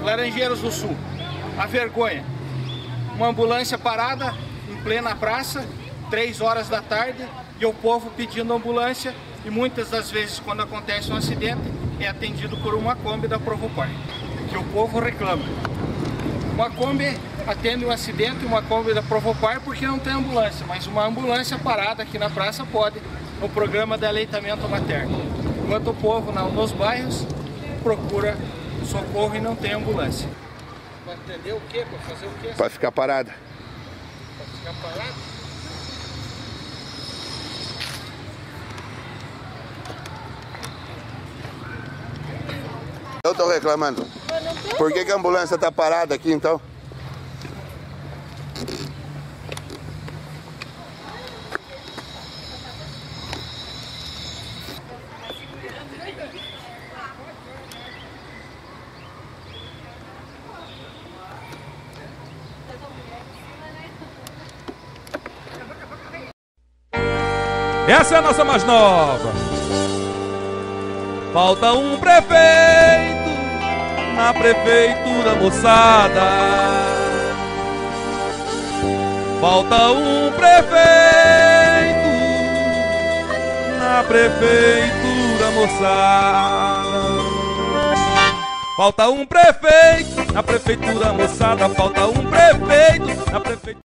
Laranjeiras do Sul, a vergonha. Uma ambulância parada em plena praça, 3 horas da tarde, e o povo pedindo ambulância, e muitas das vezes quando acontece um acidente é atendido por uma Kombi da Provopar, que o povo reclama. Uma Kombi atende um acidente, uma Kombi da Provopar porque não tem ambulância, mas uma ambulância parada aqui na praça pode, no programa de aleitamento materno. Enquanto o povo nos bairros procura socorro e não tem ambulância. Para atender o quê? Para fazer o quê? Para ficar parada. Para ficar parada? Eu estou reclamando. Por que a ambulância está parada aqui então? Essa é a nossa mais nova. Falta um prefeito na prefeitura, moçada. Falta um prefeito na prefeitura, moçada. Falta um prefeito na prefeitura, moçada. Falta um prefeito na prefeitura.